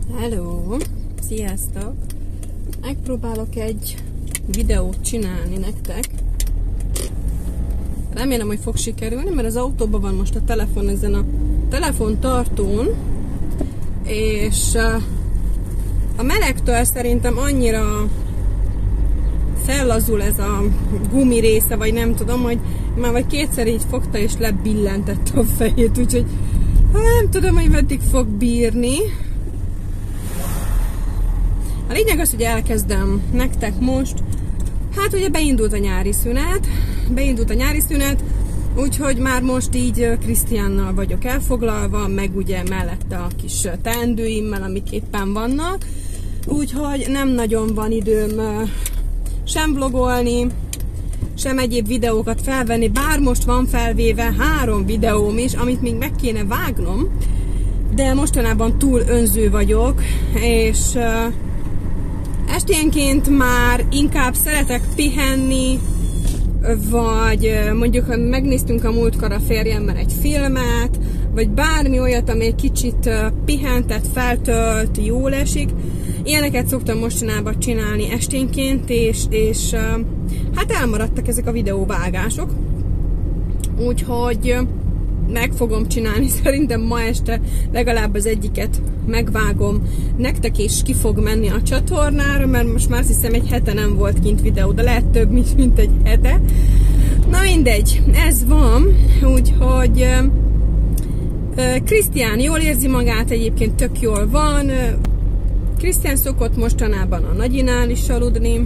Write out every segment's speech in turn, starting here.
Hello! Sziasztok! Megpróbálok egy videót csinálni nektek. Remélem, hogy fog sikerülni, mert az autóban van most a telefon ezen a telefontartón, és a melegtől szerintem annyira fellazul ez a gumi része, vagy nem tudom, hogy már vagy kétszer így fogta és lebillentette a fejét, úgyhogy nem tudom, hogy meddig fog bírni. A lényeg az, hogy elkezdem nektek most. Hát ugye beindult a nyári szünet, úgyhogy már most így Krisztiánnal vagyok elfoglalva, meg ugye mellette a kis teendőimmel, amik éppen vannak. Úgyhogy nem nagyon van időm sem vlogolni, sem egyéb videókat felvenni, bár most van felvéve 3 videóm is, amit még meg kéne vágnom, de mostanában túl önző vagyok, és esténként már inkább szeretek pihenni, vagy mondjuk, ha megnéztünk a múltkor a férjemmel egy filmet, vagy bármi olyat, ami egy kicsit pihentet, feltölt, jól esik. Ilyeneket szoktam mostanában csinálni esténként, és hát elmaradtak ezek a videóvágások. Úgyhogy meg fogom csinálni, szerintem ma este legalább az egyiket megvágom nektek, és ki fog menni a csatornára, mert most már azt hiszem egy hete nem volt kint videó, de lehet több, mint egy hete. Na mindegy, ez van, úgyhogy Krisztián jól érzi magát, egyébként tök jól van. Krisztián szokott mostanában a nagyinál is aludni.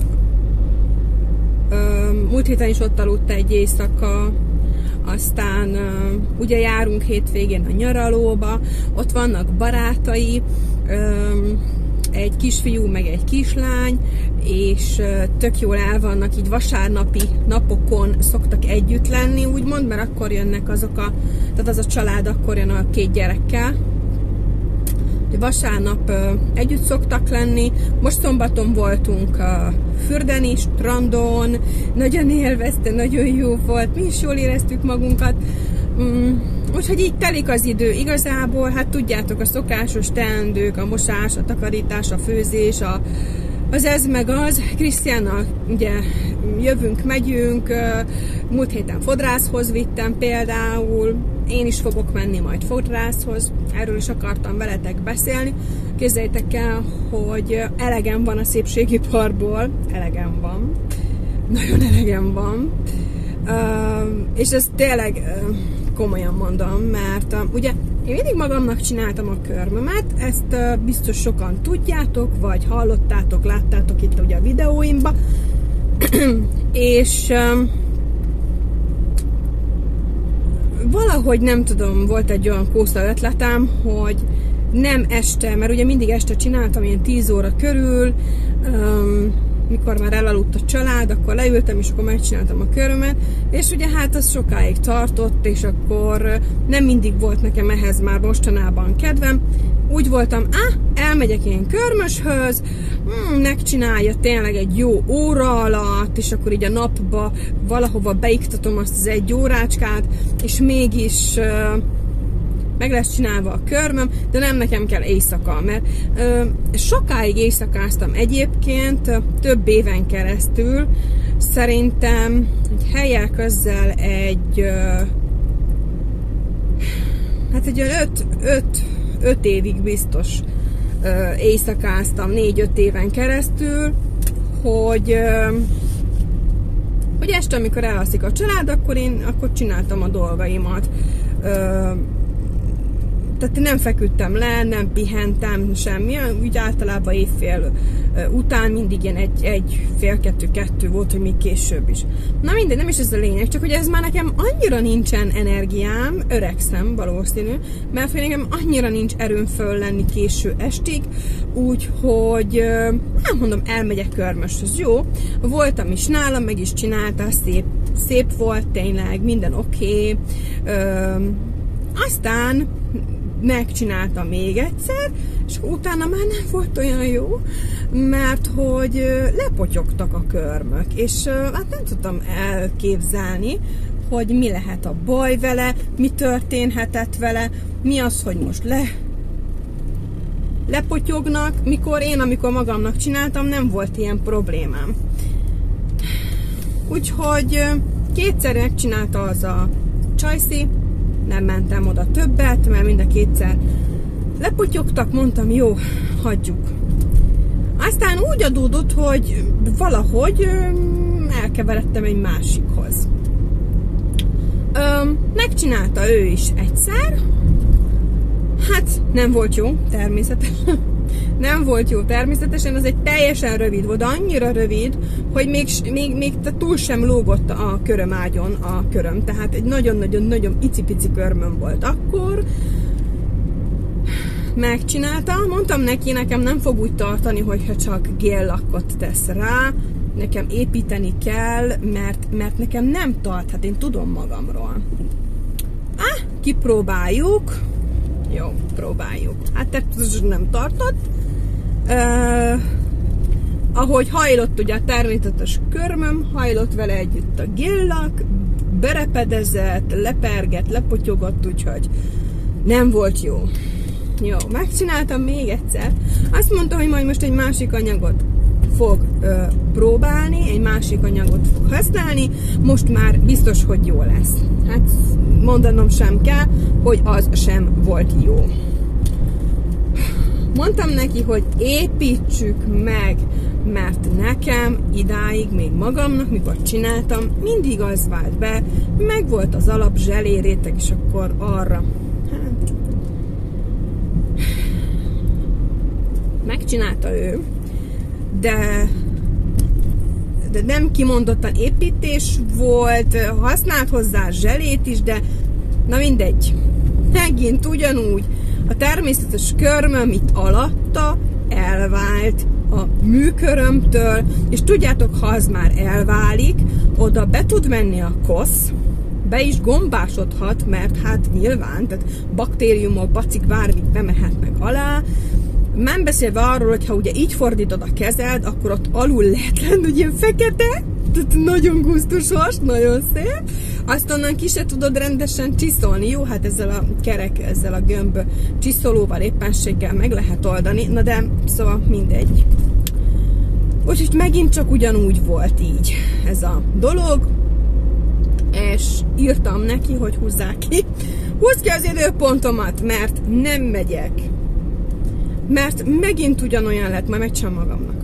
Múlt héten is ott aludt egy éjszaka. Aztán ugye járunk hétvégén a nyaralóba, ott vannak barátai, egy kisfiú meg egy kislány, és tök jól el vannak, így vasárnapi napokon szoktak együtt lenni, úgymond, mert akkor jönnek tehát az a család akkor jön a 2 gyerekkel. Vasárnap együtt szoktak lenni, most szombaton voltunk fürdeni, strandon, nagyon élvezte, nagyon jó volt, mi is jól éreztük magunkat, úgyhogy így telik az idő igazából, hát tudjátok, a szokásos teendők, a mosás, a takarítás, a főzés, az ez meg az. Krisztiánnal ugye jövünk, megyünk, múlt héten fodrászhoz vittem például, én is fogok menni majd fodrászhoz, erről is akartam veletek beszélni. Képzeljétek el, hogy elegem van a szépségiparból, elegem van, nagyon elegem van, és ezt tényleg komolyan mondom, mert ugye én mindig magamnak csináltam a körmömet, ezt biztos sokan tudjátok, vagy hallottátok, láttátok itt ugye a videóimba, és valahogy nem tudom, volt egy olyan kósza ötletem, hogy nem este, mert ugye mindig este csináltam, ilyen 10 óra körül, mikor már elaludt a család, akkor leültem, és akkor megcsináltam a körömet, és ugye hát az sokáig tartott, és akkor nem mindig volt nekem ehhez már mostanában kedvem. Úgy voltam, elmegyek én körmöshöz, megcsinálja tényleg egy jó óra alatt, és akkor így a napba valahova beiktatom azt az 1 órácskát, és mégis meg lesz csinálva a körmöm, de nem nekem kell éjszaka, mert sokáig éjszakáztam egyébként, több éven keresztül, szerintem egy helyel közzel egy 5 évig biztos éjszakáztam, 4-5 éven keresztül, hogy este, amikor elalszik a család, akkor csináltam a dolgaimat. Tehát nem feküdtem le, nem pihentem semmi, úgy általában évfél után mindig ilyen 1-1:30-2 volt, hogy még később is. Na mindegy, nem is ez a lényeg, csak hogy ez már nekem annyira nincsen energiám, öregszem valószínű, mert hogy nekem annyira nincs erőm föl lenni késő estig, úgyhogy nem mondom, elmegyek körmöshöz, jó? Voltam is nálam, meg is csinálta, szép volt tényleg, minden oké. Aztán megcsináltam még egyszer, és utána már nem volt olyan jó, mert hogy lepotyogtak a körmök, és hát nem tudtam elképzelni, hogy mi lehet a baj vele, mi történhetett vele, mi az, hogy most lepotyognak, amikor magamnak csináltam, nem volt ilyen problémám. Úgyhogy kétszer megcsinálta az a csajszi, nem mentem oda többet, mert mind a kétszer lepotyogtak, mondtam, jó, hagyjuk. Aztán úgy adódott, hogy valahogy elkeveredtem egy másikhoz. Megcsinálta ő is egyszer, hát nem volt jó, természetesen. Nem volt jó, természetesen, az egy teljesen rövid volt, annyira rövid, hogy még túl sem lógott a körömágyon a köröm, tehát egy nagyon-nagyon-nagyon icipici körmöm volt akkor. Megcsináltam, mondtam neki, nekem nem fog úgy tartani, hogyha csak géllakkot tesz rá, nekem építeni kell, mert nekem nem tart, hát én tudom magamról. Kipróbáljuk. Jó, próbáljuk. Hát ez nem tartott. Ahogy hajlott ugye a természetes körmöm, hajlott vele együtt a gillak, berepedezett, lepergett, lepotyogott, úgyhogy nem volt jó. Jó, megcsináltam még egyszer. Azt mondta, hogy majd most egy másik anyagot fog próbálni, egy másik anyagot fog használni, most már biztos, hogy jó lesz. Hát mondanom sem kell, hogy az sem volt jó. Mondtam neki, hogy építsük meg, mert nekem idáig, még magamnak, mikor csináltam, mindig az vált be, meg volt az alap zselé réteg, és akkor arra. Hát. Megcsinálta ő, de nem kimondottan építés volt, használt hozzá zselét is, de na mindegy. Megint ugyanúgy a természetes körmöm itt alatta elvált a műkörömtől, és tudjátok, ha az már elválik, oda be tud menni a kosz, be is gombásodhat, mert hát nyilván, tehát baktériumok, bacik, bármit bemehetnek alá. Nem beszélve arról, hogy ha ugye így fordítod a kezed, akkor ott alul lehet lenni, hogy ilyen fekete, tehát nagyon gusztusos, nagyon szép. Azt onnan ki se tudod rendesen csiszolni. Jó, hát ezzel a kerek, ezzel a gömb csiszolóval, éppenséggel meg lehet oldani, na de szóval mindegy. Úgyhogy megint csak ugyanúgy volt így ez a dolog, és írtam neki, hogy húzzák ki. Húzd ki az időpontomat, mert nem megyek. Mert megint ugyanolyan lett, majd megcsinálom magamnak.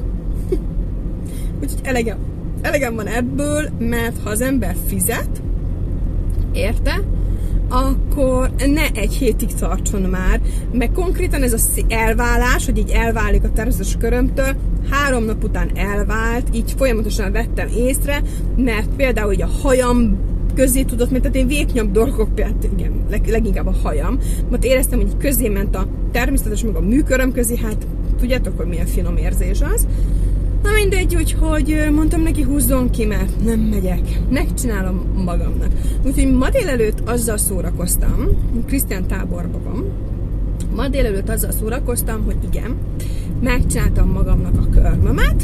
Úgyhogy elegem van ebből, mert ha az ember fizet, érte, akkor ne egy hétig tartson már, meg konkrétan ez az elválás, hogy így elválik a természetes körömtől, 3 nap után elvált, így folyamatosan vettem észre, mert például így a hajam közé tudott, mert én véknyabb dolgok, például igen, leginkább a hajam, mert éreztem, hogy közé ment a természetes, meg a műköröm közé, hát tudjátok, hogy milyen finom érzés az. Na mindegy, úgyhogy mondtam neki, húzzon ki, mert nem megyek, megcsinálom magamnak. Úgyhogy ma délelőtt azzal szórakoztam, Krisztián táborban van, ma délelőtt azzal szórakoztam, hogy igen, megcsináltam magamnak a körmömet,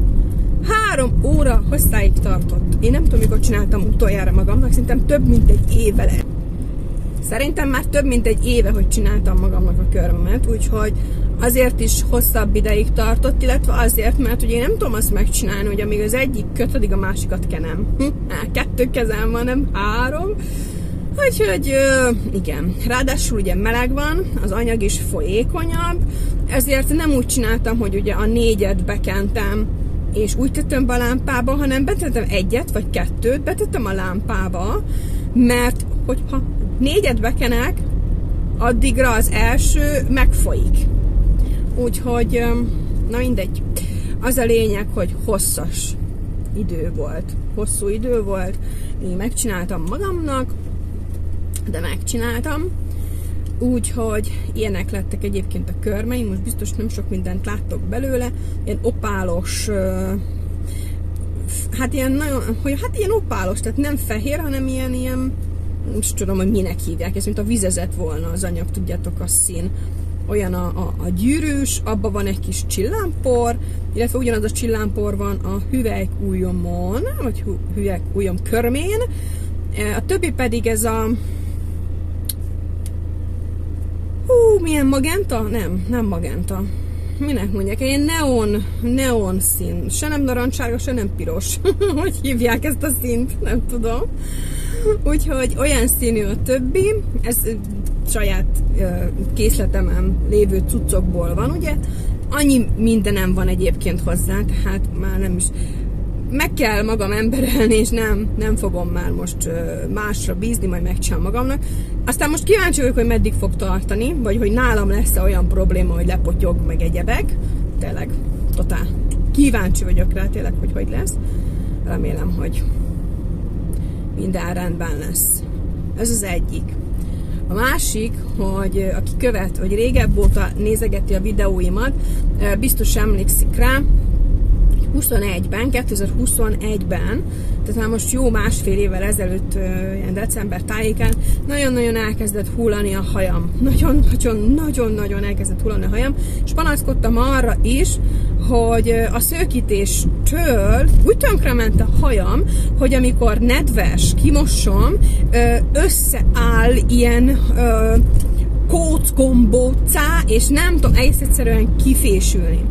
3 óra hosszáig tartott. Én nem tudom, mikor csináltam utoljára magamnak, szerintem több mint egy éve lett. Szerintem már több mint egy éve, hogy csináltam magamnak a körmömet, úgyhogy azért is hosszabb ideig tartott, illetve azért, mert ugye én nem tudom azt megcsinálni, hogy amíg az egyik köt, addig a másikat kenem. 2 kezem van, nem 3. Úgyhogy igen, ráadásul ugye meleg van, az anyag is folyékonyabb, ezért nem úgy csináltam, hogy ugye a 4-et bekentem, és úgy tettem be a lámpába, hanem betettem 1 vagy 2, betettem a lámpába, mert hogyha 4-et bekenek, addigra az első megfolyik. Úgyhogy, na mindegy. Az a lényeg, hogy hosszas idő volt. Hosszú idő volt. Én megcsináltam magamnak, de megcsináltam. Úgyhogy ilyenek lettek egyébként a körmeim. Most biztos nem sok mindent láttok belőle. Ilyen opálos, hát ilyen nagyon, hát ilyen opálos, tehát nem fehér, hanem ilyen nem is tudom, hogy minek hívják, ez mint a vizezett volna az anyag, tudjátok, a szín. Olyan a gyűrűs, abban van egy kis csillámpor, illetve ugyanaz a csillámpor van a hüvelykujjamon, vagy hüvelykujjam körmén. A többi pedig ez a milyen magenta? Nem magenta. Minek mondják? Ilyen neon szín. Se nem narancssárga, se nem piros. Hogy hívják ezt a színt? Nem tudom. Úgyhogy olyan színű a többi. Ez saját készletemen lévő cuccokból van, ugye? Annyi mindenem van egyébként hozzá, tehát már nem is... Meg kell magam emberelni, és nem fogom már most másra bízni, majd megcsinálom magamnak. Aztán most kíváncsi vagyok, hogy meddig fog tartani, vagy hogy nálam lesz-e olyan probléma, hogy lepotyog, meg egyebek. Tényleg, totál. Kíváncsi vagyok rá tényleg, hogy lesz. Remélem, hogy minden rendben lesz. Ez az egyik. A másik, hogy aki követ, vagy régebb óta nézegeti a videóimat, biztos emlékszik rá, 2021-ben, tehát már most jó másfél évvel ezelőtt, ilyen december tájékán, nagyon-nagyon elkezdett hullani a hajam. Nagyon-nagyon elkezdett hullani a hajam, és panaszkodtam arra is, hogy a szőkítéstől úgy tönkrement a hajam, hogy amikor nedves, kimosom, összeáll ilyen kócgombóccá, és nem tudom egész egyszerűen kifésülni.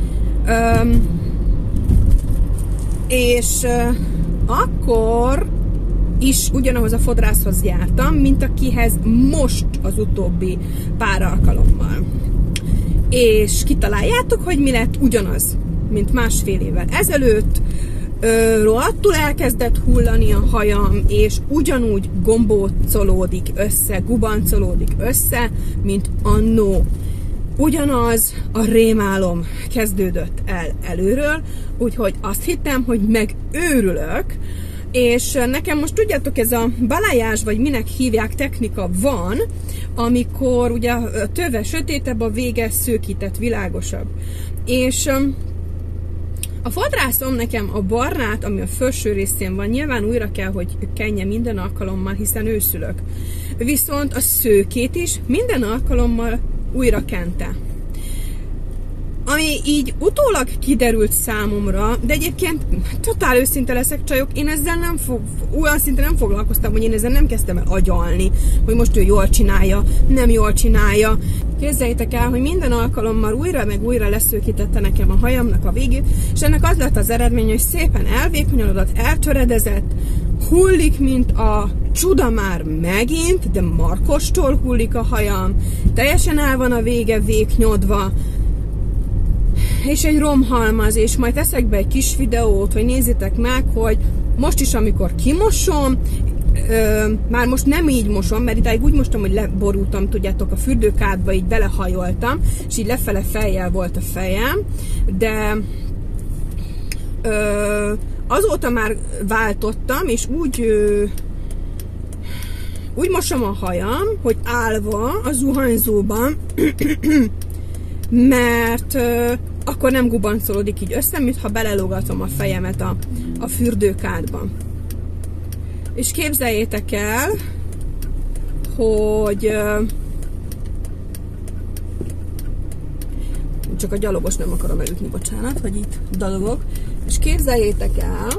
És akkor is ugyanahoz a fodrászhoz jártam, mint akihez most az utóbbi pár alkalommal. És kitaláljátok, hogy mi lett ugyanaz, mint másfél évvel ezelőtt. Rohadtul elkezdett hullani a hajam, és ugyanúgy gombócolódik össze, gubancolódik össze, mint annó. Ugyanaz a rémálom kezdődött el előről, úgyhogy azt hittem, hogy megőrülök, és nekem most tudjátok, ez a balayage, vagy minek hívják, technika van, amikor ugye a töve sötétebb, a vége szőkített, világosabb. És a fodrászom nekem a barnát, ami a felső részén van, nyilván újra kell, hogy kenje minden alkalommal, hiszen őszülök. Viszont a szőkét is minden alkalommal újra kente. Ami így utólag kiderült számomra, de egyébként totál őszinte leszek, csajok, én ezzel olyan szinten nem foglalkoztam, hogy én ezzel nem kezdtem el agyalni, hogy most ő jól csinálja, nem jól csinálja. Képzeljétek el, hogy minden alkalommal újra meg újra leszőkítette nekem a hajamnak a végét, és ennek az lett az eredmény, hogy szépen elvékonyodott, eltöredezett, hullik, mint a csuda már megint, de markostól hullik a hajam, teljesen el van a vége véknyodva, és egy romhalmaz, és majd teszek be egy kis videót, hogy nézzétek meg, hogy most is, amikor kimosom, már most nem így mosom, mert idáig úgy mostam, hogy leborultam, tudjátok, a fürdőkádba, így belehajoltam, és így lefele fejjel volt a fejem, de azóta már váltottam, és úgy mosom a hajam, hogy állva a zuhanyzóban, mert akkor nem gubancolódik így össze, mintha belelógatom a fejemet a fürdőkádba. És képzeljétek el, hogy csak a gyalogos nem akarom elütni, bocsánat, hogy itt dalogok. És képzeljétek el,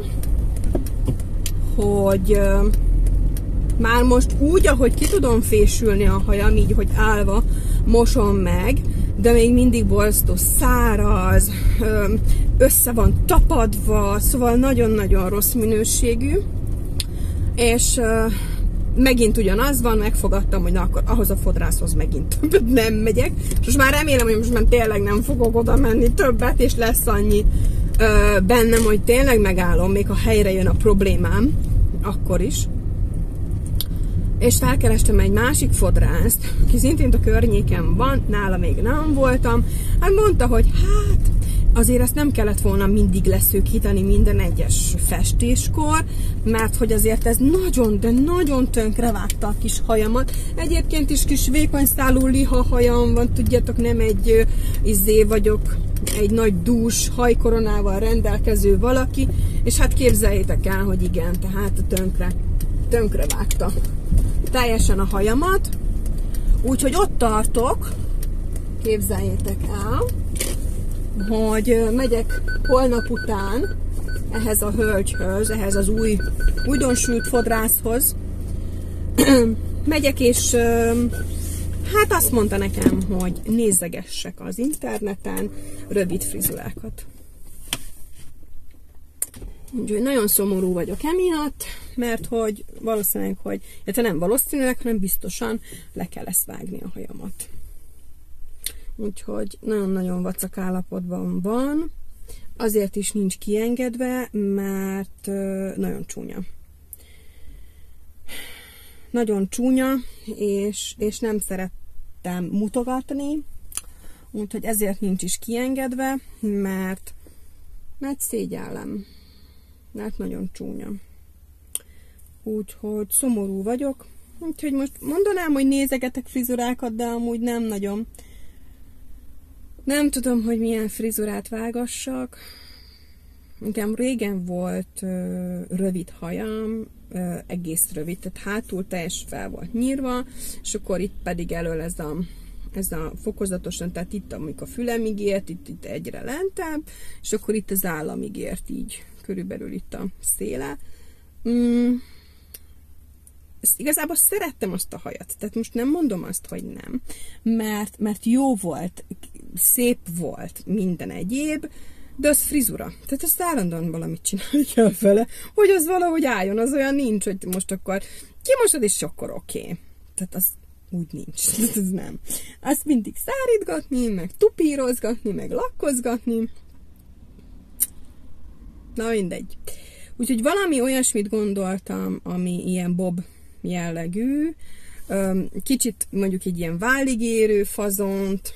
hogy már most úgy, ahogy ki tudom fésülni a hajam, így, hogy állva mosom meg, de még mindig borzasztó száraz, össze van tapadva, szóval nagyon-nagyon rossz minőségű, és megint ugyanaz van, megfogadtam, hogy na akkor ahhoz a fodrászhoz megint többet nem megyek, és most már remélem, hogy most már tényleg nem fogok oda menni többet, és lesz annyi bennem, hogy tényleg megállom, még ha helyre jön a problémám, akkor is. És felkerestem egy másik fodrászt, aki szintén a környéken van, nála még nem voltam, hát mondta, hogy hát azért ezt nem kellett volna mindig leszőkíteni minden egyes festéskor, mert hogy azért ez nagyon, de nagyon tönkrevágta a kis hajamat. Egyébként is kis vékony szálú liha hajam van, tudjátok, nem egy vagyok, egy nagy dús hajkoronával rendelkező valaki, és hát képzeljétek el, hogy igen, tehát tönkrevágta teljesen a hajamat, úgyhogy ott tartok, képzeljétek el, hogy megyek holnap után ehhez a hölgyhöz, ehhez az újdonsült fodrászhoz. Megyek, és Hát azt mondta nekem, hogy nézegessek az interneten rövid frizurákat. Úgyhogy nagyon szomorú vagyok emiatt, mert hogy valószínűleg, illetve nem valószínűleg, hanem biztosan le kell ezt vágni a hajamat. Úgyhogy nagyon-nagyon vacak állapotban van. Azért is nincs kiengedve, mert nagyon csúnya. Nagyon csúnya, és nem szerettem mutogatni, úgyhogy ezért nincs is kiengedve, mert szégyellem. Mert nagyon csúnya. Úgyhogy szomorú vagyok. Úgyhogy most mondanám, hogy nézegetek frizurákat, de amúgy nem nagyon. Nem tudom, hogy milyen frizurát vágassak. Nekem régen volt rövid hajam, egész rövid, tehát hátul teljes fel volt nyírva, és akkor itt pedig elől ez a fokozatosan, tehát itt amikor a fülemig ért, itt egyre lentebb, és akkor itt az államig ért így, körülbelül itt a széle. Igazából szerettem azt a hajat, tehát most nem mondom azt, hogy nem, mert jó volt, szép volt minden egyéb, de az frizura. Tehát azt állandóan valamit csinálni kell vele, hogy az valahogy álljon, az olyan nincs, hogy most akkor kimosod, és akkor oké. Tehát az úgy nincs. Tehát ez nem. Azt mindig szárítgatni, meg tupírozgatni, meg lakkozgatni. Na mindegy. Úgyhogy valami olyasmit gondoltam, ami ilyen bob jellegű, kicsit mondjuk egy ilyen vállig érő fazont,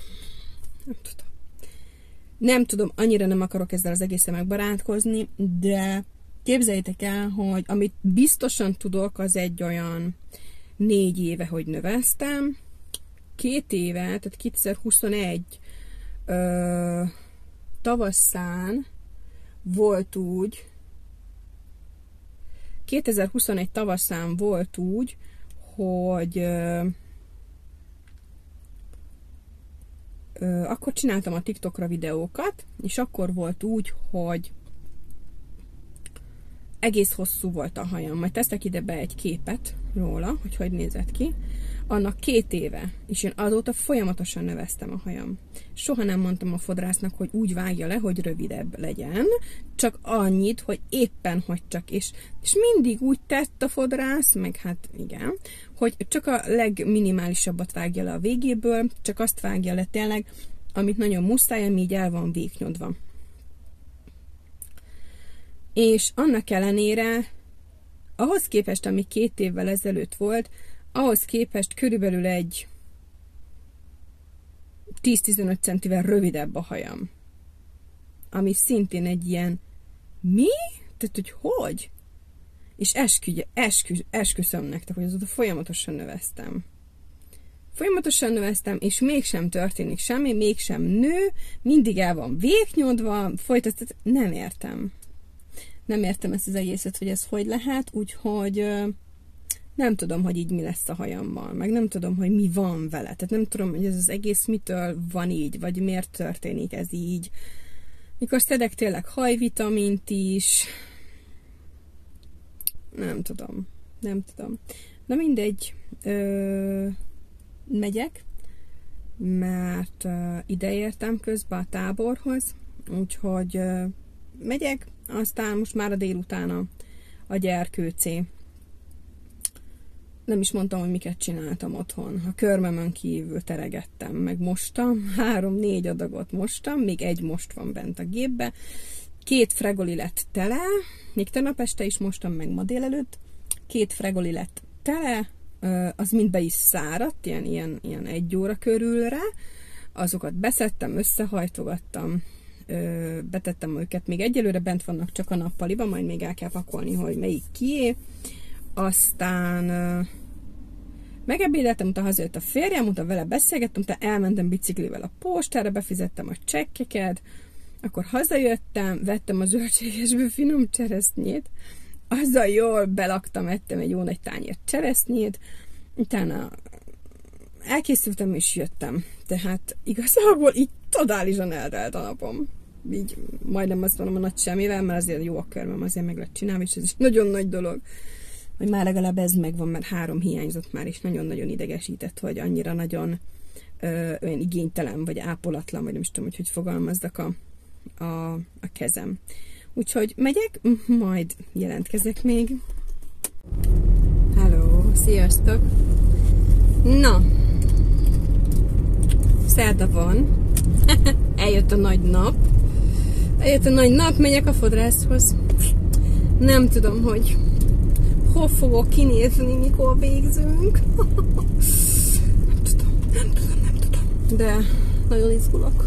nem tudom, annyira nem akarok ezzel az egészen megbarátkozni, de képzeljétek el, hogy amit biztosan tudok, az egy olyan 4 éve, hogy növesztem, 2 éve, tehát 2021 tavaszán volt úgy, 2021 tavaszán volt úgy, hogy akkor csináltam a TikTokra videókat, és akkor volt úgy, hogy egész hosszú volt a hajam. Majd teszek ide be egy képet róla, hogy nézett ki. Annak 2 éve, és én azóta folyamatosan növesztem a hajam. Soha nem mondtam a fodrásznak, hogy úgy vágja le, hogy rövidebb legyen, csak annyit, hogy éppen, hogy csak, és mindig úgy tett a fodrász, meg hát igen, hogy csak a legminimálisabbat vágja le a végéből, csak azt vágja le tényleg, amit nagyon muszáj, ami így el van véknyodva. És annak ellenére, ahhoz képest, ami 2 évvel ezelőtt volt, ahhoz képest körülbelül egy 10-15 centivel rövidebb a hajam. Ami szintén egy ilyen mi? Tehát, hogy? És esküszöm nektek, hogy azóta folyamatosan növesztem. Folyamatosan növesztem, és mégsem történik semmi, mégsem nő, mindig el van véknyodva, folytatva, nem értem. Nem értem ezt az egészet, hogy ez hogy lehet, úgyhogy nem tudom, hogy így mi lesz a hajammal, meg nem tudom, hogy mi van vele. Tehát nem tudom, hogy ez az egész mitől van így, vagy miért történik ez így. Mikor szedek tényleg hajvitamint is, nem tudom. Na mindegy, megyek, mert ide értem közben a táborhoz, úgyhogy megyek, aztán most már a délután a gyerkőcé. Nem is mondtam, hogy miket csináltam otthon. A körmömön kívül teregettem, meg mostam, 3-4 adagot mostam, még egy most van bent a gépbe. 2 fregoli lett tele, még tegnap este is mostam, meg ma délelőtt. 2 fregoli lett tele, az mind be is száradt, ilyen 1 óra körülre. Azokat beszedtem, összehajtogattam, betettem őket, még egyelőre bent vannak csak a nappaliba, majd még el kell pakolni, hogy melyik kié. Aztán megebédeltem, utána hazajött a férjem, utána vele beszélgettem, utána elmentem biciklivel a postára, befizettem a csekkeket, akkor hazajöttem, vettem a zöldségesből finom cseresznyét, azzal jól belaktam, ettem egy jó nagy tányért cseresznyét, utána elkészültem és jöttem. Tehát igazából így totálisan eltelt a napom. Így majdnem azt mondom a nagy semmivel, mert azért jó a körmöm, azért meg lett csinálva, és ez is nagyon nagy dolog. hogy már legalább ez megvan, mert 3 hiányzott már, és nagyon-nagyon idegesített, hogy annyira nagyon olyan igénytelen, vagy ápolatlan, vagy nem is tudom, hogy fogalmazzak a kezem. Úgyhogy megyek, majd jelentkezek még. Hello, sziasztok! Na, szerda van, eljött a nagy nap. Eljött a nagy nap, megyek a fodrászhoz. Nem tudom, hogy hol fogok kinézni, mikor végzünk. Nem tudom. De nagyon izgulok.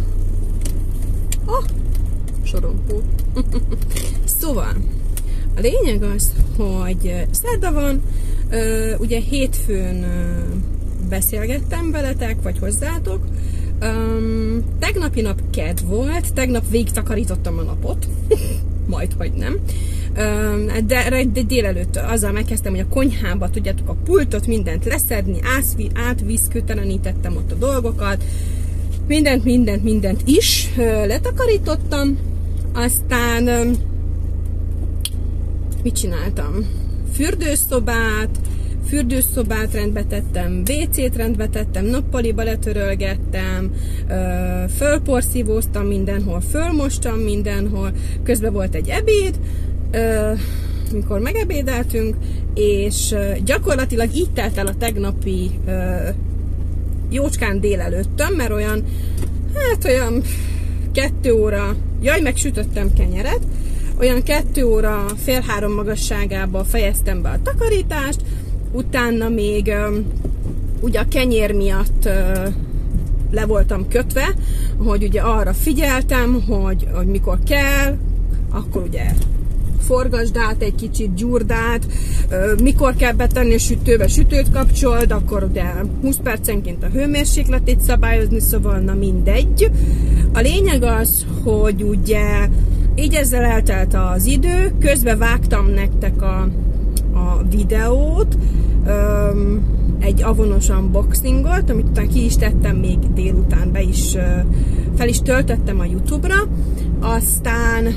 Sorompó. Szóval, a lényeg az, hogy szerda van, ugye hétfőn beszélgettem veletek, vagy hozzátok. Tegnapi nap kedd volt, tegnap végigtakarítottam a napot, majdhogy nem. De délelőtt azzal megkezdtem, hogy a konyhába, tudjátok, a pultot, mindent leszedni, átvízkőtelenítettem ott a dolgokat, mindent is letakarítottam, aztán mit csináltam? Fürdőszobát rendbe tettem, WC-t rendbe tettem, nappaliba letörölgettem, fölporszívóztam mindenhol, fölmostam mindenhol, közben volt egy ebéd, mikor megebédeltünk, és gyakorlatilag így telt el a tegnapi jócskán délelőttöm, mert olyan 2 óra, meg sütöttem kenyeret, olyan 2 óra, fél 3 magasságába fejeztem be a takarítást, utána még ugye a kenyér miatt le voltam kötve, hogy ugye arra figyeltem, hogy mikor kell, akkor ugye forgasd át egy kicsit, gyúrd át, mikor kell betenni a sütőbe, sütőt kapcsold, akkor ugye 20 percenként a hőmérsékletét szabályozni, szóval na mindegy. A lényeg az, hogy ugye így ezzel eltelt az idő, közben vágtam nektek a videót, egy avonos unboxingot, amit utána ki is tettem még délután, fel is töltöttem a YouTube-ra, aztán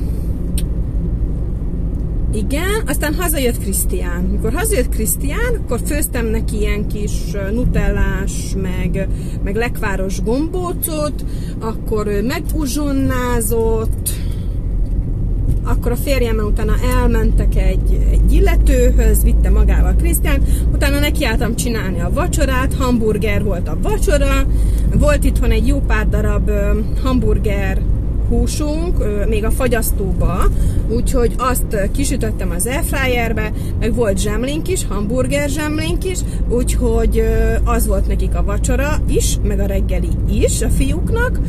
hazajött Krisztián. Mikor hazajött Krisztián, akkor főztem neki ilyen kis nutellás, meg lekváros gombócot, akkor ő meguzsonnázott, akkor a férjemmel utána elmentek egy illetőhöz, vitte magával Krisztián, utána nekiálltam csinálni a vacsorát, hamburger volt a vacsora, volt itthon egy jó pár darab hamburger húsunk, még a fagyasztóba, úgyhogy azt kisütöttem az airfryerbe, meg volt zsemlénk is, hamburger zsemlénk is, úgyhogy az volt nekik a vacsora is, meg a reggeli is a fiúknak.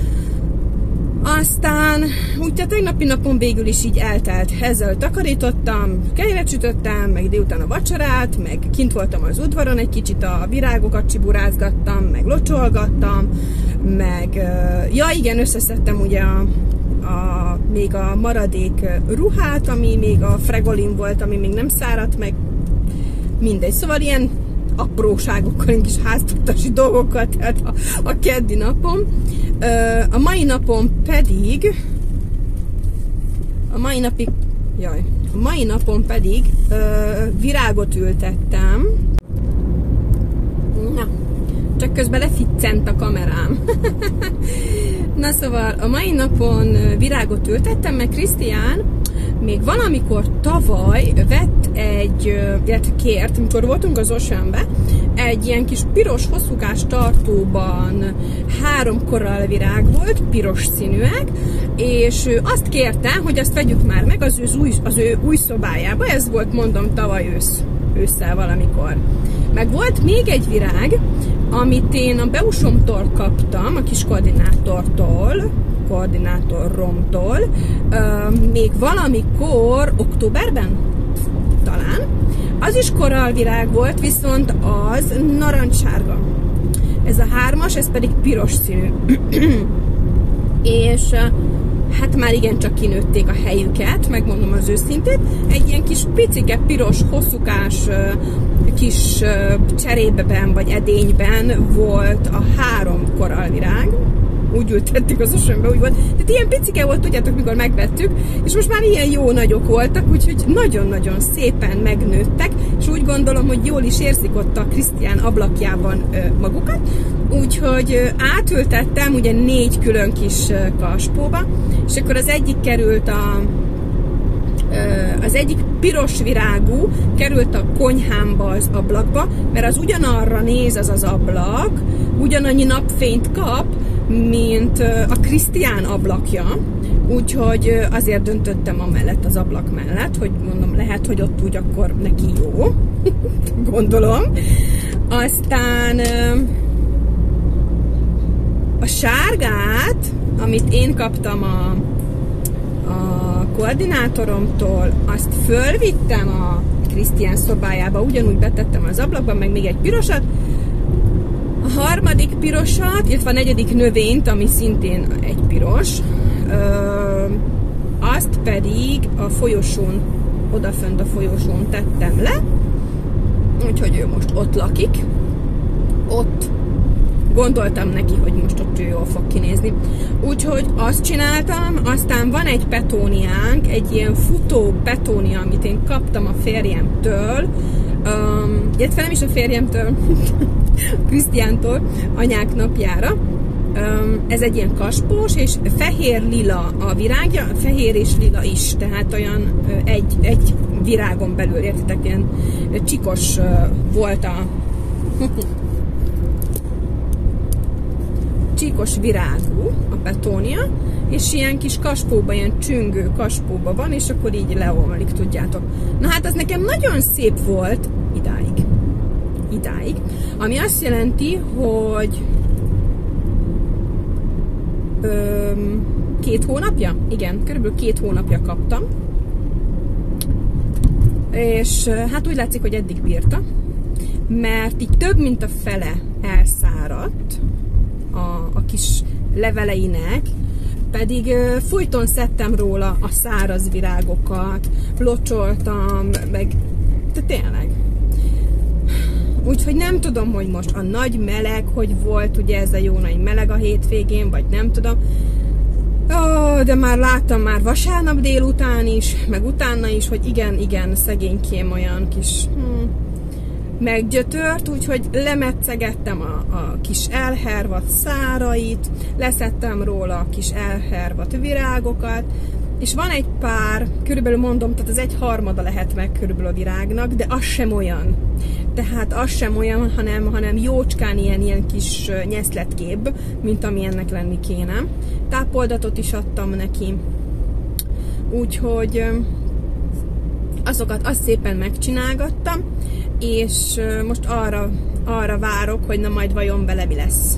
Aztán úgy a tegnapi napon végül is így eltelt. Ezzel takarítottam, kenyeret sütöttem, meg délután a vacsorát, meg kint voltam az udvaron egy kicsit, a virágokat csiburázgattam, meg locsolgattam, meg igen, összeszedtem ugye még a maradék ruhát, ami még a fregolin volt, ami még nem száradt meg, mindegy. Szóval ilyen apróságokkal, ilyen kis háztartási dolgokkal telt a keddi napom. A mai napon pedig virágot ültettem. Na, csak közben leficcent a kamerám. Na szóval a mai napon virágot ültettem, meg Krisztián még valamikor tavaly vett illetve kért, amikor voltunk az Oceanbe, egy ilyen kis piros hosszúkás tartóban 3 korallvirág volt, piros színűek, és ő azt kérte, hogy azt vegyük már meg az ő új szobájába, ez volt, mondom, tavaly ősszel valamikor. Meg volt még egy virág, amit én a Beusomtól kaptam, a kis koordinátoromtól, még valamikor októberben talán. Az is korallvirág volt, viszont az narancssárga. Ez a 3-as, ez pedig piros színű. És hát már igencsak kinőtték a helyüket, megmondom az őszintét. Egy ilyen kis picike, piros, hosszúkás kis cserében vagy edényben volt a 3 korallvirág. úgy ültettük az osonba, úgy volt. Tehát ilyen picike volt, tudjátok, mikor megvettük, és most már ilyen jó nagyok voltak, úgyhogy nagyon-nagyon szépen megnőttek, és úgy gondolom, hogy jól is érzik ott a Krisztián ablakjában magukat, úgyhogy átültettem ugye 4 külön kis kaspóba, és akkor az egyik került az egyik piros virágú került a konyhámba az ablakba, mert az ugyanarra néz az ablak, ugyanannyi napfényt kap, mint a Krisztián ablakja, úgyhogy azért döntöttem amellett az ablak mellett, hogy mondom, lehet, hogy ott úgy akkor neki jó, gondolom. Aztán a sárgát, amit én kaptam a koordinátoromtól, azt fölvittem a Krisztián szobájába, ugyanúgy betettem az ablakban, meg még egy pirosat, a harmadik pirosat, illetve a negyedik növényt, ami szintén egy piros, azt pedig a folyosón, odafönt a folyosón tettem le, úgyhogy ő most ott lakik, ott gondoltam neki, hogy most ott ő jól fog kinézni. Úgyhogy azt csináltam, aztán van egy petóniánk, egy ilyen futó petónia, amit én kaptam a férjemtől, illetve nem is a férjemtől, Krisztiántól, anyák napjára. Ez egy ilyen kaspós, és fehér-lila a virágja, fehér és lila is, tehát olyan egy virágon belül, értitek, ilyen csikos volt a csíkos virágú a petónia, és ilyen kis kaspóba, ilyen csüngő kaspóba van, és akkor így leomlik, tudjátok. Na hát az nekem nagyon szép volt idáig, ami azt jelenti, hogy 2 hónapja? Igen, körülbelül 2 hónapja kaptam, és hát úgy látszik, hogy eddig bírta, mert így több mint a fele elszáradt a kis leveleinek, pedig folyton szedtem róla a száraz virágokat, locsoltam, meg de tényleg. Úgyhogy nem tudom, hogy most a nagy meleg, hogy volt ugye ez a jó nagy meleg a hétvégén, vagy nem tudom. De már láttam már vasárnap délután is, meg utána is, hogy igen, szegénykém olyan kis meggyötört, úgyhogy lemetszegettem a kis elhervadt szárait, leszettem róla a kis elhervadt virágokat, és van egy pár, körülbelül mondom, tehát az 1/3 lehet meg körülbelül a virágnak, de az sem olyan. Tehát az sem olyan, hanem jócskán ilyen kis nyeszletkébb, mint ami ennek lenni kéne. Tápoldatot is adtam neki. Úgyhogy azt szépen megcsinálgattam, és most arra várok, hogy na majd vajon vele mi lesz.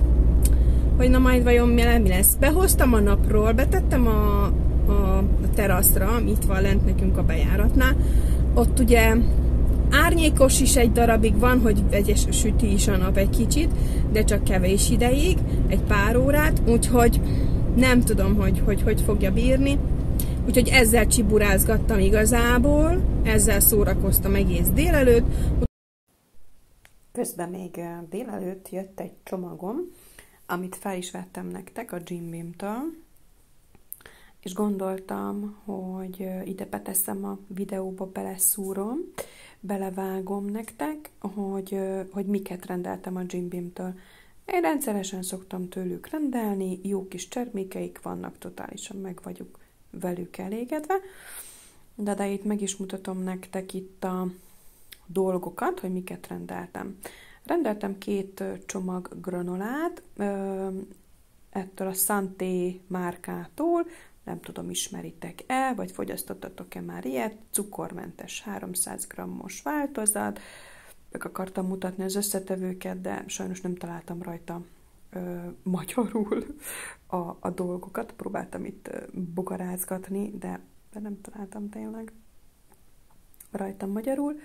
Behoztam a napról, betettem a teraszra, ami itt van lent nekünk a bejáratnál. Ott ugye árnyékos is egy darabig van, hogy süti is a nap egy kicsit, de csak kevés ideig, egy pár órát, úgyhogy nem tudom, hogy fogja bírni. Úgyhogy ezzel csiburázgattam igazából, ezzel szórakoztam egész délelőtt. Közben még délelőtt jött egy csomagom, amit fel is vettem nektek a Jim Beam-től, és gondoltam, hogy ide beteszem a videóba, beleszúrom, belevágom nektek, hogy miket rendeltem a Jim Beam-től. Én rendszeresen szoktam tőlük rendelni, jó kis termékeik vannak, totálisan meg vagyok velük elégedve, de itt meg is mutatom nektek itt a dolgokat, hogy miket rendeltem. Rendeltem 2 csomag granolát, ettől a Santé márkától, nem tudom, ismeritek-e, vagy fogyasztottatok-e már ilyet, cukormentes 300 g-os változat, meg akartam mutatni az összetevőket, de sajnos nem találtam rajta magyarul a dolgokat, próbáltam itt bogarázgatni, de nem találtam tényleg rajta magyarul.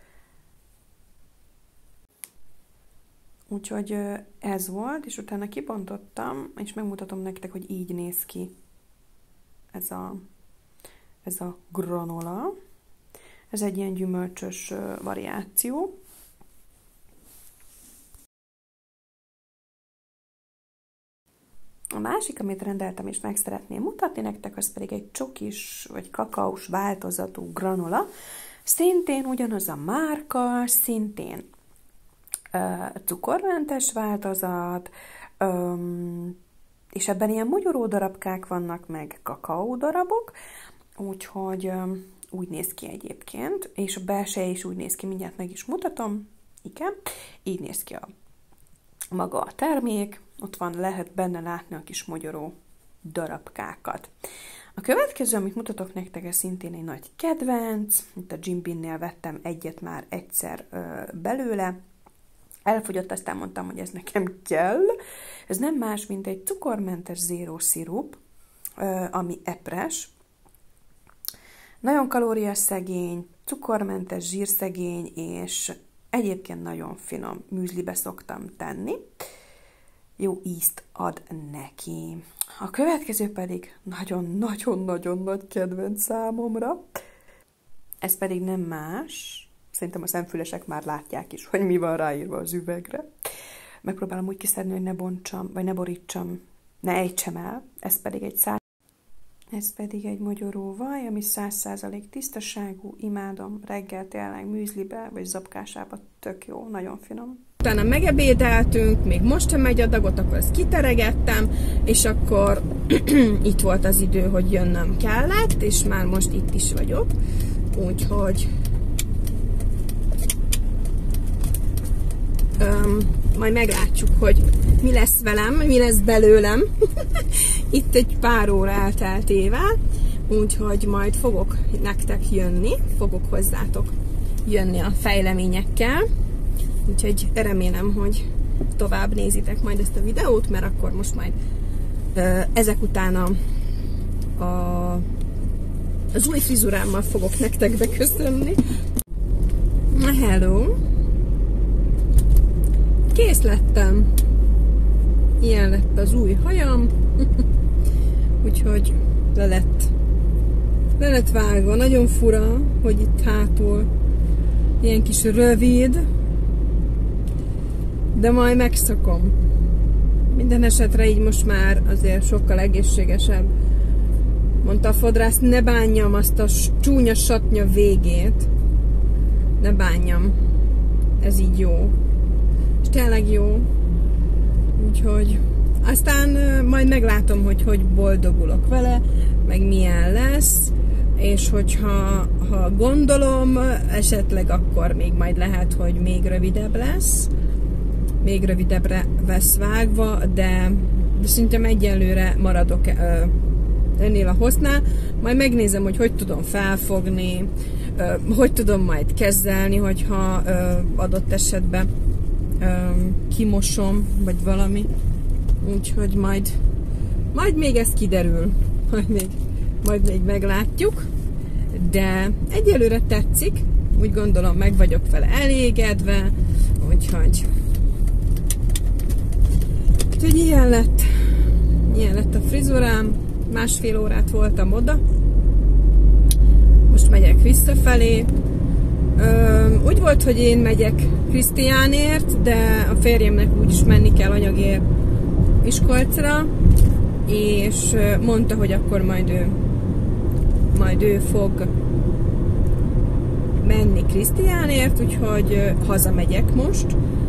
Úgyhogy ez volt, és utána kibontottam, és megmutatom nektek, hogy így néz ki ez a granola. Ez egy ilyen gyümölcsös variáció. A másik, amit rendeltem és meg szeretném mutatni nektek, az pedig egy csokis vagy kakaós változatú granola. Szintén ugyanaz a márka, szintén cukormentes változat, és ebben ilyen mogyoró darabkák vannak, meg kakaó darabok, úgyhogy úgy néz ki egyébként, és a belseje is úgy néz ki, mindjárt meg is mutatom, igen, így néz ki a maga a termék, ott van, lehet benne látni a kis mogyoró darabkákat. A következő, amit mutatok nektek, ez szintén egy nagy kedvenc, itt a Jim Beam-nél vettem egyet már egyszer belőle, elfogyott, aztán mondtam, hogy ez nekem kell. Ez nem más, mint egy cukormentes zéró szirup, ami epres. Nagyon kalóriaszegény, cukormentes, zsírszegény, és egyébként nagyon finom műzlibe szoktam tenni. Jó ízt ad neki. A következő pedig nagyon-nagyon-nagyon nagy kedvenc számomra. Ez pedig nem más. Szerintem a szemfülesek már látják is, hogy mi van ráírva az üvegre. Megpróbálom úgy kiszedni, hogy ne bontsam, vagy ne borítsam, ne ejtsem el. Ez pedig egy mogyoró vaj, ami 100% tisztaságú, imádom, reggel tényleg műzlibe, vagy zapkásába tök jó, nagyon finom. Utána megebédeltünk, még most, ha megy a dagot, akkor ezt kiteregettem, és akkor itt volt az idő, hogy jönnöm kellett, és már most itt is vagyok, úgyhogy majd meglátjuk, hogy mi lesz velem, mi lesz belőlem. Itt egy pár óra elteltével, úgyhogy majd fogok nektek jönni, fogok hozzátok jönni a fejleményekkel. Úgyhogy remélem, hogy tovább nézitek majd ezt a videót, mert akkor most majd ezek után az új frizurámmal fogok nektek beköszönni. Hello! Kész lettem! Ilyen lett az új hajam, úgyhogy le lett vágva. Nagyon fura, hogy itt hátul ilyen kis rövid, de majd megszakom. Minden esetre így most már azért sokkal egészségesebb. Mondta a fodrász, ne bánjam azt a csúnya satnya végét. Ne bánjam. Ez így jó. És tényleg jó. Úgyhogy aztán majd meglátom, hogy boldogulok vele, meg milyen lesz, és hogyha gondolom, esetleg akkor még majd lehet, hogy még rövidebb lesz, még rövidebbre vesz vágva, de szerintem egyelőre maradok ennél a hosznál. Majd megnézem, hogy tudom felfogni, hogy tudom majd kezelni, hogyha adott esetben kimosom, vagy valami. Úgyhogy majd még ez kiderül. Majd még meglátjuk. De egyelőre tetszik. Úgy gondolom, meg vagyok vele elégedve. Úgyhogy ilyen lett a frizurám. 1,5 órát voltam oda. Most megyek visszafelé. Úgy volt, hogy én megyek Krisztiánért, de a férjemnek úgyis menni kell anyagért Miskolcra, és mondta, hogy akkor majd ő fog menni Krisztiánért, úgyhogy hazamegyek most.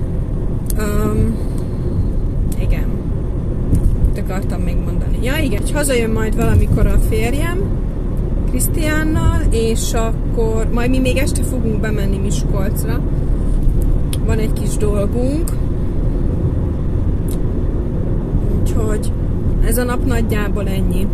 Igen. Mit akartam még mondani? Ja, igen, hogy hazajön majd valamikor a férjem Krisztiánnal, és akkor majd mi még este fogunk bemenni Miskolcra. Van egy kis dolgunk. Úgyhogy ez a nap nagyjából ennyi.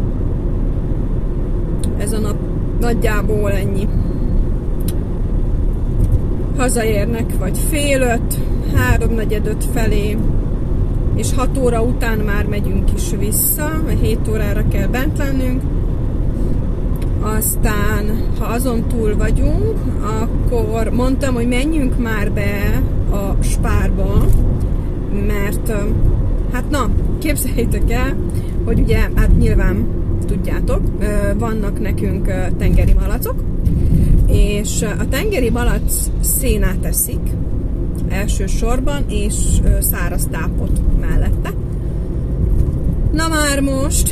Hazaérnek vagy 4:30, 3:45 felé, és 6 óra után már megyünk is vissza, mert 7 órára kell bent lennünk. Aztán, ha azon túl vagyunk, akkor mondtam, hogy menjünk már be a Spárba, mert hát na, képzeljétek el, hogy ugye, hát nyilván tudjátok, vannak nekünk tengeri malacok, és a tengeri malac szénát eszik elsősorban, és száraz tápot mellette. Na már most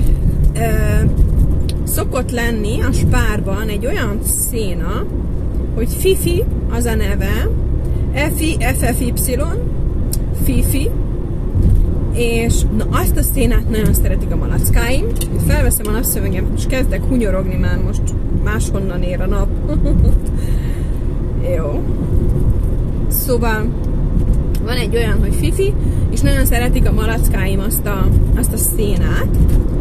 szokott lenni a Spárban egy olyan széna, hogy Fifi az a neve, F-I-F-F-Y, Fifi, és na, azt a szénát nagyon szeretik a malackáim. Felveszem a napszövegem, és kezdek hunyorogni, már most máshonnan ér a nap. Jó. Szóval van egy olyan, hogy Fifi, és nagyon szeretik a malackáim azt a szénát.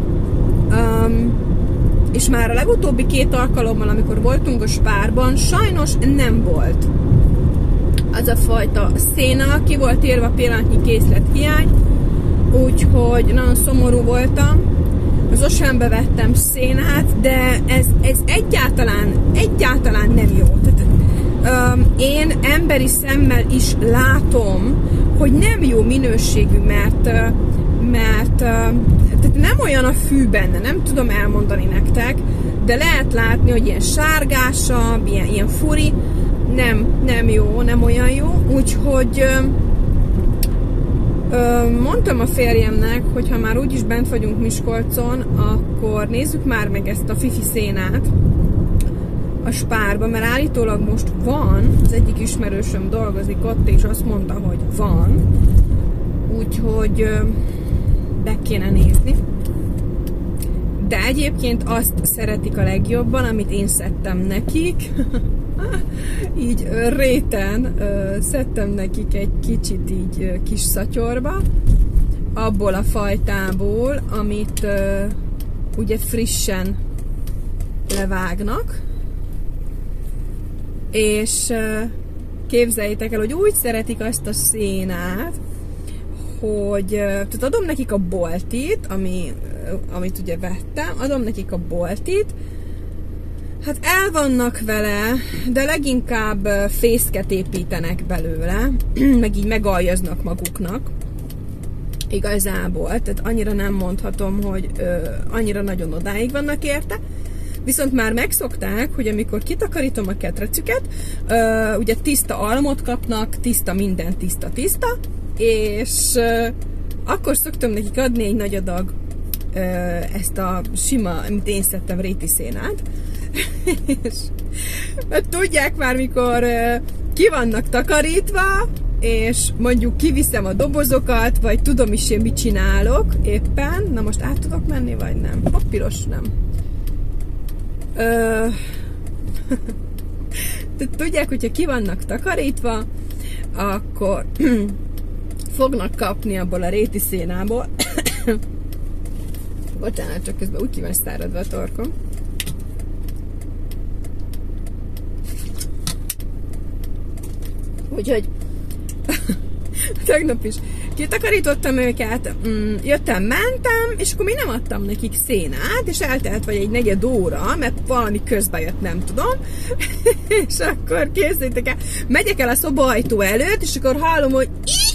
És már a legutóbbi 2 alkalommal, amikor voltunk a Spárban, sajnos nem volt az a fajta széna, ki volt írva pillanatnyi készlethiány, úgyhogy nagyon szomorú voltam. Az Oceanbe vettem szénát, de ez egyáltalán nem jó. Tehát, én emberi szemmel is látom, hogy nem jó minőségű, mert tehát nem olyan a fű benne, nem tudom elmondani nektek, de lehet látni, hogy ilyen sárgásabb, ilyen furi, nem jó, nem olyan jó, úgyhogy mondtam a férjemnek, hogy ha már úgyis bent vagyunk Miskolcon, akkor nézzük már meg ezt a Fifi szénát a Spárba, mert állítólag most van, az egyik ismerősöm dolgozik ott, és azt mondta, hogy van, úgyhogy be kéne nézni. De egyébként azt szeretik a legjobban, amit én szedtem nekik. Így réten szedtem nekik egy kicsit így kis szatyorba, abból a fajtából, amit ugye frissen levágnak. És képzeljétek el, hogy úgy szeretik azt a szénát, hogy tehát adom nekik a boltit, amit ugye vettem, adom nekik a boltit, hát el vannak vele, de leginkább fészket építenek belőle, meg így megaljaznak maguknak, igazából, tehát annyira nem mondhatom, hogy annyira nagyon odáig vannak érte, viszont már megszokták, hogy amikor kitakarítom a ketrecüket, ugye tiszta almot kapnak, tiszta minden, tiszta, és akkor szoktam nekik adni egy nagy adag ezt a sima, amit én szedtem, réti szénát, és tudják már, mikor ki vannak takarítva, és mondjuk kiviszem a dobozokat, vagy tudom is én mit csinálok éppen. Na most át tudok menni, vagy nem? Papíros nem. Tudják, hogyha ki vannak takarítva, akkor fognak kapni abból a réti szénából. Bocsánat, csak közben úgy ki van száradva a torkom. Úgyhogy tegnap is kitakarítottam őket, jöttem, mentem, és akkor még nem adtam nekik szénát, és eltelt vagy egy 4 óra, mert valami közbe jött, nem tudom, és akkor készítek el, megyek el a szobaajtó előtt, és akkor hallom, hogy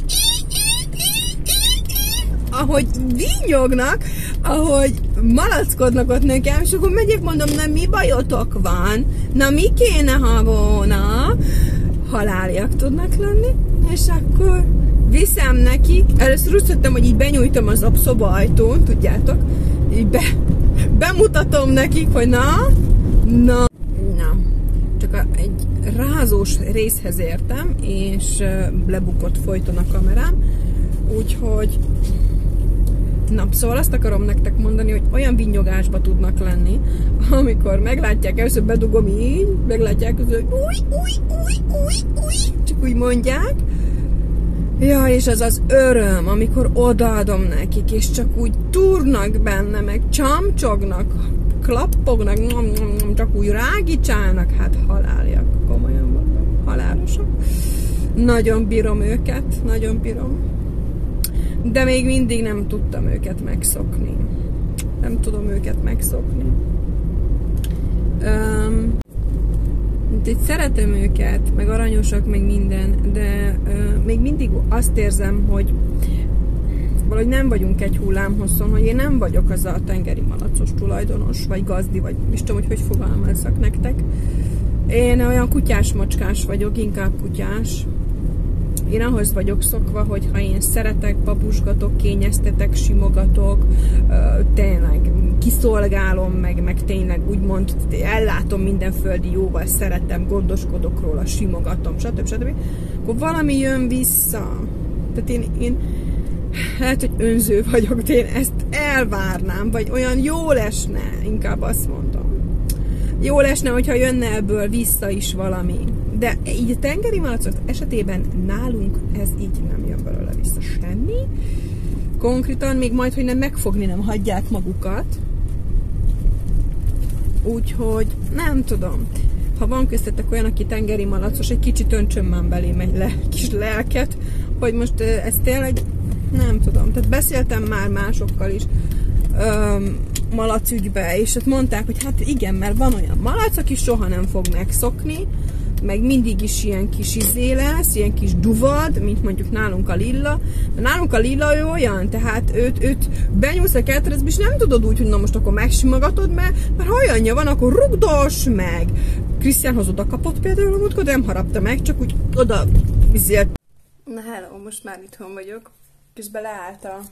ahogy vinnyognak, ahogy malackodnak ott nekem, és akkor megyek, mondom, na mi bajotok van? Na mi kéne, ha volna? Haláliak tudnak lenni, és akkor viszem nekik, először úgy szoktam, hogy így benyújtom az szobaajtón, tudjátok, így bemutatom nekik, hogy na, csak egy rázós részhez értem, és lebukott folyton a kamerám, úgyhogy szóval azt akarom nektek mondani, hogy olyan vinnyogásba tudnak lenni, amikor meglátják, először bedugom így, meglátják, hogy új, csak úgy mondják. Ja, és az az öröm, amikor odaadom nekik, és csak úgy túrnak benne, meg csamcsognak, klappognak, csak úgy rágicsálnak, hát haláliak, komolyan mondom, halálosak. Nagyon bírom őket, nagyon bírom. De még mindig nem tudtam őket megszokni. Nem tudom őket megszokni. Így szeretem őket, meg aranyosak, meg minden, de még mindig azt érzem, hogy valahogy nem vagyunk egy hullámhosszon, hogy én nem vagyok az a tengeri malacos tulajdonos, vagy gazdi, vagy is tudom, hogy fogalmazzak nektek. Én olyan kutyás-macskás vagyok, inkább kutyás. Én ahhoz vagyok szokva, hogy ha én szeretek, babusgatok, kényeztetek, simogatok, tényleg kiszolgálom, meg tényleg úgymond ellátom minden földi jóval, szeretem, gondoskodok róla, simogatom, stb. Akkor valami jön vissza. Tehát én lehet, hogy önző vagyok, de én ezt elvárnám, vagy olyan jó lesne, inkább azt mondom. Jó lesne, hogyha jönne ebből vissza is valami. De így a tengeri malacok esetében nálunk ez így nem jön belőle vissza semmi. Konkrétan még majd, hogy nem megfogni nem hagyják magukat. Úgyhogy nem tudom. Ha van köztetek olyan, aki tengeri malacos, egy kicsit öntsön már belém egy kis lelket, hogy most ez tényleg nem tudom. Tehát beszéltem már másokkal is malacügybe, és ott mondták, hogy hát igen, mert van olyan malac, aki soha nem fog megszokni, meg mindig is ilyen kis izé lesz, ilyen kis duvad, mint mondjuk nálunk a Lilla. De nálunk a Lilla ő olyan, tehát őt benyúlsz a kertrezbe, és nem tudod úgy, hogy na most akkor megsimogatod, mert ha olyanja van, akkor rugdos meg. Krisztiánhoz oda kapott például a múltkor, de nem harapta meg, csak úgy oda vizélt. Na hello, most már itthon vagyok. Közben leállt a...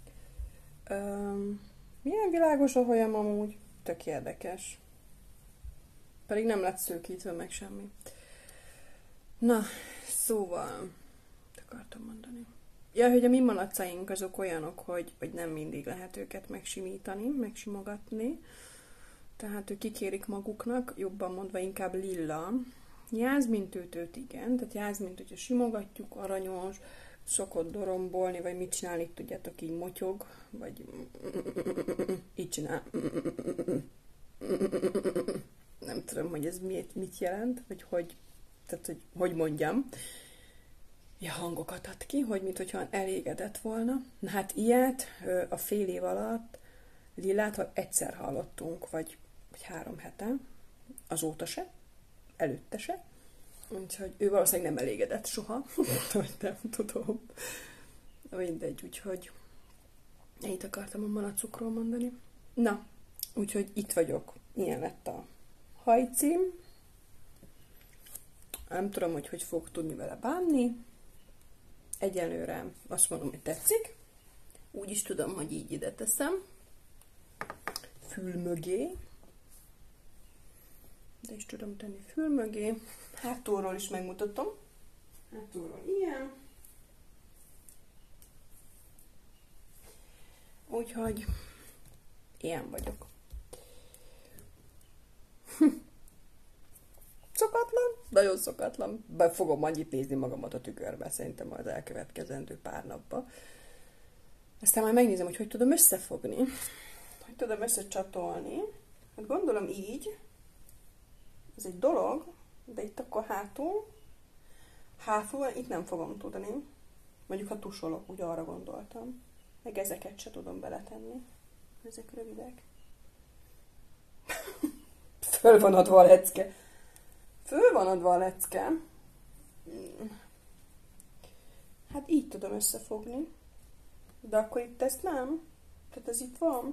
milyen világos a hajam amúgy? Tök érdekes. Pedig nem lett szőkítve meg semmi. Na, szóval... akartam mondani. Ja, hogy a mi malacaink azok olyanok, hogy nem mindig lehet őket megsimítani, megsimogatni. Tehát ők kikérik maguknak, jobban mondva inkább Lilla. Jászmintőt igen, tehát jászmint, hogyha simogatjuk, aranyos, szokott dorombolni, vagy mit csinálni, tudjátok, így motyog, vagy így csinál. Nem tudom, hogy ez mit jelent, vagy hogy mondjam. Ja, hangokat ad ki, hogy mintha elégedett volna. Na hát ilyet a fél év alatt Lillától egyszer hallottunk, vagy 3 hete, azóta se, előtte se. Úgyhogy ő valószínűleg nem elégedett soha, vagy nem tudom. Mindegy, úgyhogy ennyit akartam a malacokról mondani. Na, úgyhogy itt vagyok. Ilyen lett a hajcím. Nem tudom, hogy fog tudni vele bánni. Egyelőre azt mondom, hogy tetszik. Úgy is tudom, hogy így ide teszem. Fül mögé. De is tudom tenni fül mögé. Hátulról is megmutatom. Hátulról ilyen. Úgyhogy ilyen vagyok. Szokatlan? Nagyon szokatlan. Be fogom annyit nézni magamat a tükörbe, szerintem az elkövetkezendő pár napban. Aztán majd megnézem, hogy tudom összefogni. Hogy tudom összecsatolni. Hát gondolom így. Ez egy dolog, de itt akkor hátul itt nem fogom tudni. Mondjuk, ha tusolok, úgy arra gondoltam. Meg ezeket se tudom beletenni. Ezek rövidek. Föl van adva a lecke. Föl van adva a lecke. Hát így tudom összefogni. De akkor itt ezt nem. Tehát ez itt van.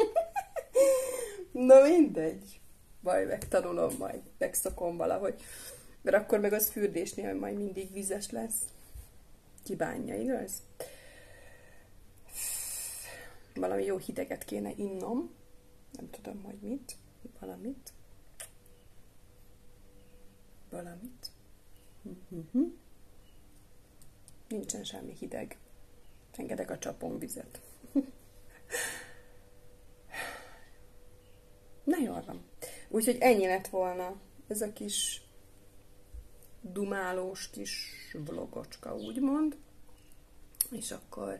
Na mindegy. Majd megtanulom, majd megszokom valahogy. Mert akkor meg az fürdésnél majd mindig vízes lesz. Kibánja, igaz? Valami jó hideget kéne innom. Nem tudom, hogy mit. Valamit. Nincsen semmi hideg. Engedek a csapon vizet. Na jól van. Úgyhogy ennyi lett volna ez a kis dumálós kis vlogocska, úgymond. És akkor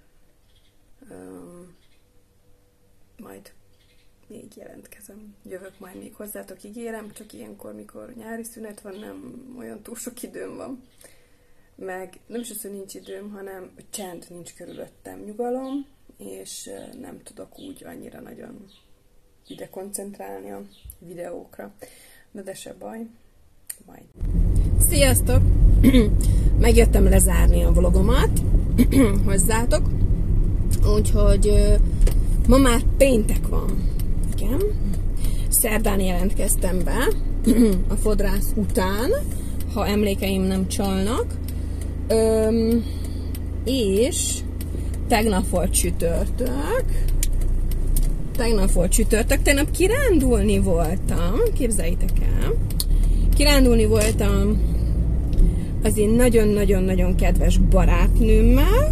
majd még jelentkezem. Jövök majd még hozzátok, ígérem, csak ilyenkor, mikor nyári szünet van, nem olyan túl sok időm van. Meg nem is az, hogy nincs időm, hanem csend nincs körülöttem, nyugalom, és nem tudok úgy annyira nagyon ide koncentrálni a videókra. Na de se baj, majd. Sziasztok! Megjöttem lezárni a vlogomat hozzátok, úgyhogy ma már péntek van. Igen. Szerdán jelentkeztem be a fodrász után, ha emlékeim nem csalnak, És tegnap volt csütörtök. Tegnap kirándulni voltam, képzeljétek el. Kirándulni voltam az én nagyon-nagyon-nagyon kedves barátnőmmel.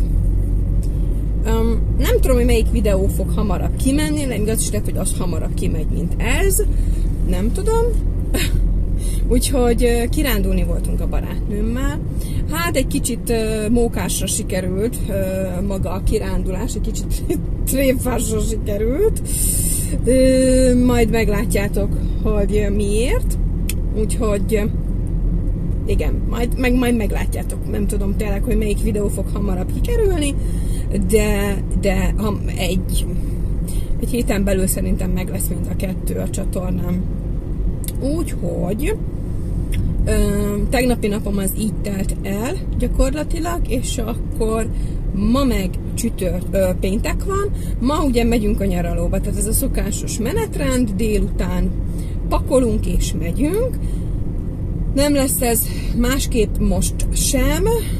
Nem tudom, hogy melyik videó fog hamarabb kimenni, de az is lehet, hogy az hamarabb kimegy, mint ez. Nem tudom. Úgyhogy kirándulni voltunk a barátnőmmel. Hát egy kicsit mókásra sikerült maga a kirándulás, egy kicsit tréfásra sikerült. Majd meglátjátok, hogy miért. Úgyhogy igen, majd meglátjátok. Nem tudom tényleg, hogy melyik videó fog hamarabb kikerülni, de egy héten belül szerintem meg lesz mind a kettő a csatornám. Úgyhogy tegnapi napom az így telt el gyakorlatilag, és akkor ma meg péntek van, ma ugye megyünk a nyaralóba, tehát ez a szokásos menetrend, délután pakolunk és megyünk. Nem lesz ez másképp most sem,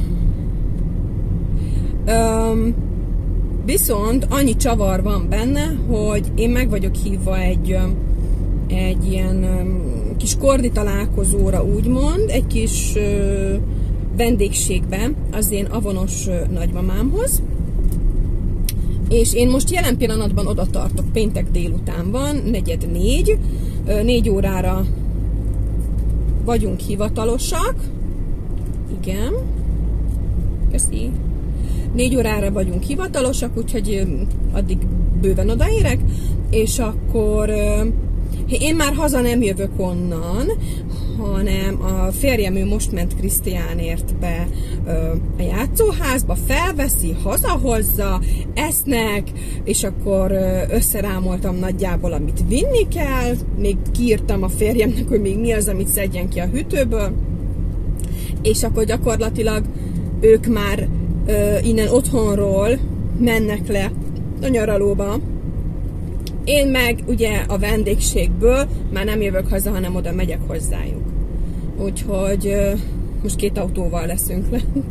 viszont annyi csavar van benne, hogy én meg vagyok hívva egy ilyen kis kordi találkozóra, úgymond, egy kis vendégségbe az én avonos nagymamámhoz, és én most jelen pillanatban oda tartok, péntek délután van, 3:45, 4 órára vagyunk hivatalosak, igen, köszi, 4 órára vagyunk hivatalosak, úgyhogy addig bőven odaérek, és akkor én már haza nem jövök onnan, hanem a férjem, ő most ment Krisztiánért be a játszóházba, felveszi, hazahozza, esznek, és akkor összerámoltam nagyjából, amit vinni kell, még kiírtam a férjemnek, hogy még mi az, amit szedjen ki a hűtőből, és akkor gyakorlatilag ők már innen otthonról mennek le a nyaralóba. Én meg ugye a vendégségből már nem jövök haza, hanem oda megyek hozzájuk. Úgyhogy most 2 autóval leszünk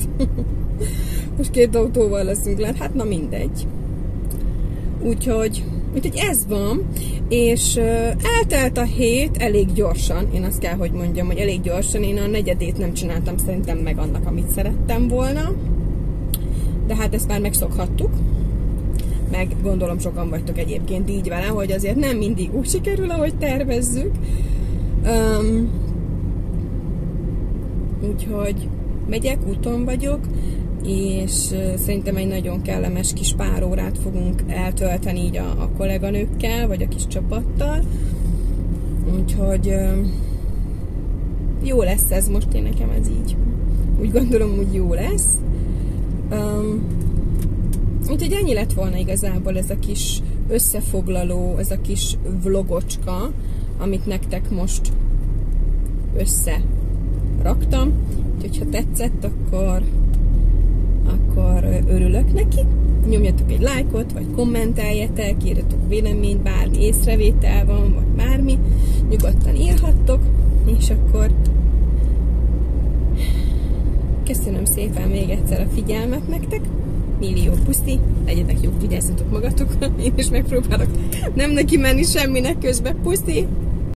lent. Hát na mindegy. Úgyhogy ez van, és eltelt a hét elég gyorsan, én azt kell, hogy mondjam, hogy elég gyorsan. Én a 4. nem csináltam szerintem meg annak, amit szerettem volna, de hát ezt már megszokhattuk. Meg gondolom sokan vagytok egyébként így vele, hogy azért nem mindig úgy sikerül, ahogy tervezzük. Úgyhogy megyek, úton vagyok, és szerintem egy nagyon kellemes kis pár órát fogunk eltölteni így a kolléganőkkel, vagy a kis csapattal. Úgyhogy jó lesz ez most, én nekem ez így. Úgy gondolom, hogy jó lesz. Úgyhogy ennyi lett volna igazából ez a kis összefoglaló, ez a kis vlogocska, amit nektek most összeraktam. Úgyhogy ha tetszett, akkor örülök neki. Nyomjatok egy lájkot, vagy kommenteljetek, írjatok véleményt, bármi észrevétel van, vagy bármi. Nyugodtan írhattok, és akkor köszönöm szépen még egyszer a figyelmet nektek. Millió puszi, legyetek jók, vigyázzatok magatokra, én is megpróbálok nem neki menni semminek közben. Puszi!